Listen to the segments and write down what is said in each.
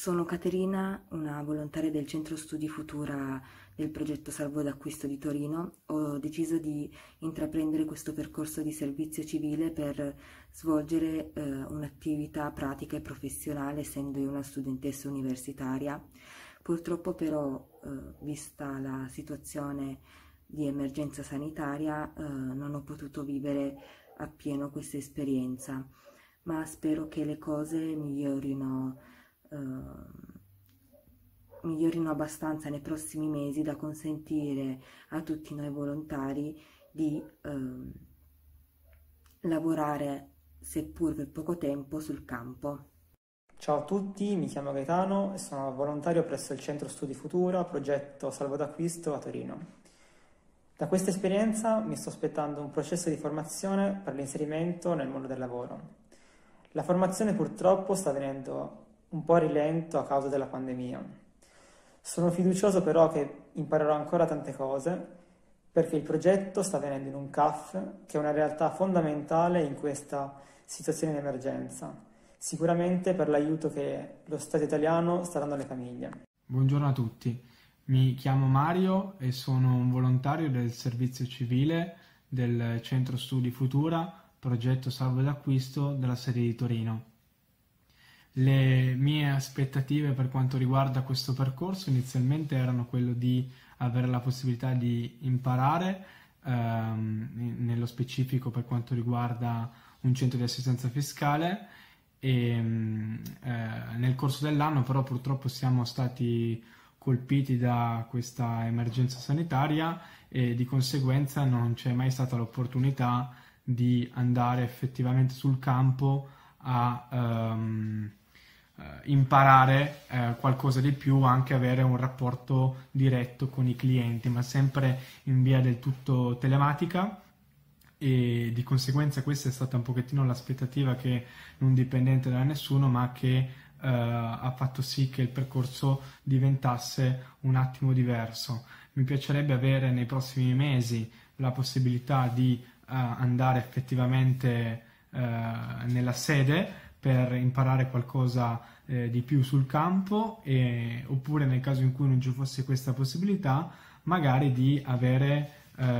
Sono Caterina, una volontaria del Centro Studi Futura del progetto Salvo d'acquisto di Torino. Ho deciso di intraprendere questo percorso di servizio civile per svolgere un'attività pratica e professionale, essendo io una studentessa universitaria. Purtroppo però, vista la situazione di emergenza sanitaria, non ho potuto vivere appieno questa esperienza, ma spero che le cose migliorino abbastanza nei prossimi mesi da consentire a tutti noi volontari di lavorare, seppur per poco tempo, sul campo. Ciao a tutti, mi chiamo Gaetano e sono volontario presso il Centro Studi Futura, progetto Salvo d'acquisto a Torino. Da questa esperienza mi sto aspettando un processo di formazione per l'inserimento nel mondo del lavoro. La formazione purtroppo sta venendo un po' a rilento a causa della pandemia. Sono fiducioso però che imparerò ancora tante cose perché il progetto sta avvenendo in un CAF che è una realtà fondamentale in questa situazione di emergenza, sicuramente per l'aiuto che lo Stato italiano sta dando alle famiglie. Buongiorno a tutti, mi chiamo Mario e sono un volontario del servizio civile del Centro Studi Futura, progetto Salvo d'acquisto della sede di Torino. Le mie aspettative per quanto riguarda questo percorso inizialmente erano quello di avere la possibilità di imparare, nello specifico per quanto riguarda un centro di assistenza fiscale, e nel corso dell'anno però purtroppo siamo stati colpiti da questa emergenza sanitaria e di conseguenza non c'è mai stata l'opportunità di andare effettivamente sul campo a imparare qualcosa di più, anche avere un rapporto diretto con i clienti, ma sempre in via del tutto telematica, e di conseguenza questa è stata un pochettino l'aspettativa che non dipendente da nessuno, ma che ha fatto sì che il percorso diventasse un attimo diverso. Mi piacerebbe avere nei prossimi mesi la possibilità di andare effettivamente nella sede per imparare qualcosa di più sul campo, oppure nel caso in cui non ci fosse questa possibilità magari di avere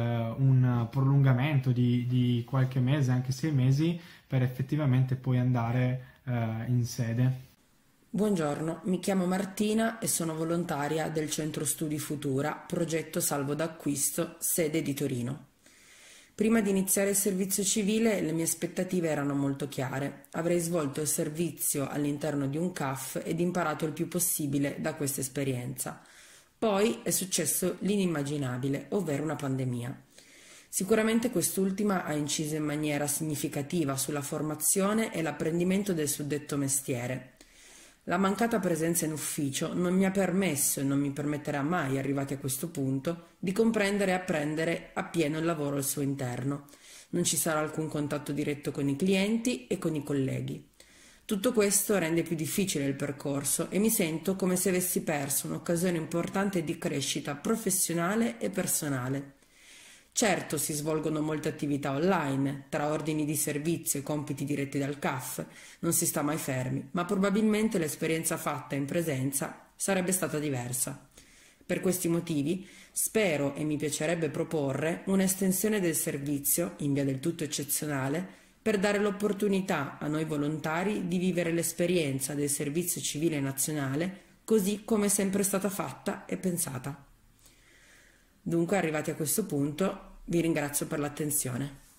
un prolungamento di qualche mese, anche 6 mesi, per effettivamente poi andare in sede. Buongiorno, mi chiamo Martina e sono volontaria del Centro Studi Futura, progetto Salvo d'acquisto, sede di Torino. Prima di iniziare il servizio civile le mie aspettative erano molto chiare. Avrei svolto il servizio all'interno di un CAF ed imparato il più possibile da questa esperienza. Poi è successo l'inimmaginabile, ovvero una pandemia. Sicuramente quest'ultima ha inciso in maniera significativa sulla formazione e l'apprendimento del suddetto mestiere. La mancata presenza in ufficio non mi ha permesso e non mi permetterà mai, arrivati a questo punto, di comprendere e apprendere appieno il lavoro al suo interno. Non ci sarà alcun contatto diretto con i clienti e con i colleghi. Tutto questo rende più difficile il percorso e mi sento come se avessi perso un'occasione importante di crescita professionale e personale. Certo, si svolgono molte attività online, tra ordini di servizio e compiti diretti dal CAF, non si sta mai fermi, ma probabilmente l'esperienza fatta in presenza sarebbe stata diversa. Per questi motivi spero e mi piacerebbe proporre un'estensione del servizio, in via del tutto eccezionale, per dare l'opportunità a noi volontari di vivere l'esperienza del servizio civile nazionale così come è sempre stata fatta e pensata. Dunque, arrivati a questo punto, vi ringrazio per l'attenzione.